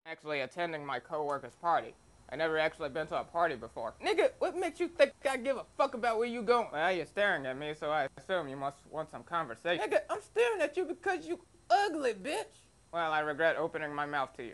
actually attending my coworker's party. I never actually been to a party before. Nigga, what makes you think I give a fuck about where you going? Well, you're staring at me, so I assume you must want some conversation. Nigga, I'm staring at you because you ugly, bitch. Well, I regret opening my mouth to you.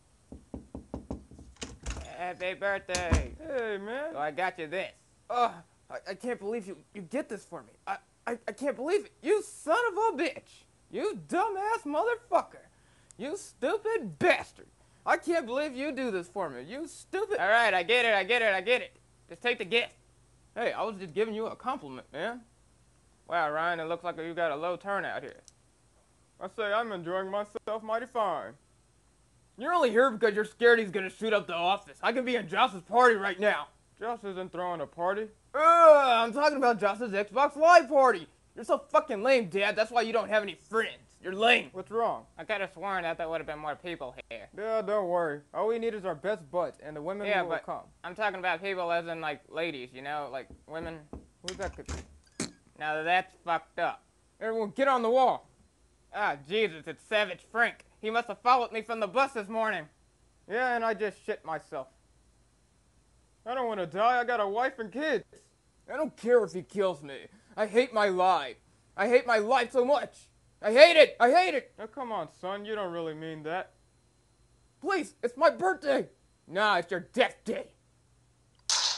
Happy birthday. Hey, man. So I got you this. Oh, I can't believe you get this for me. I can't believe it. You son of a bitch. You dumbass motherfucker. You stupid bastard. I can't believe you do this for me. You stupid. All right, I get it. Just take the gift. Hey, I was just giving you a compliment, man. Wow, Ryan, it looks like you got a low turnout here. I say I'm enjoying myself mighty fine. You're only here because you're scared he's gonna shoot up the office. I can be in Joss's party right now. Joss isn't throwing a party. I'm talking about Joss's Xbox Live party. You're so fucking lame, Dad. That's why you don't have any friends. You're lame. What's wrong? I could have sworn that there would have been more people here. Yeah, don't worry. All we need is our best butts, and the women will come. I'm talking about people as in, like, ladies, you know? Like, women. Who's that could be? Now that's fucked up. Everyone get on the wall. Ah, Jesus, it's Savage Frank. He must have followed me from the bus this morning. Yeah, and I just shit myself. I don't want to die. I got a wife and kids. I don't care if he kills me. I hate my life. I hate my life so much. I hate it. I hate it. Now, come on, son. You don't really mean that. Please, it's my birthday. Nah, it's your death day.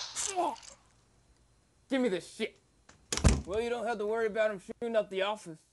Give me this shit. Well, you don't have to worry about him shooting up the office.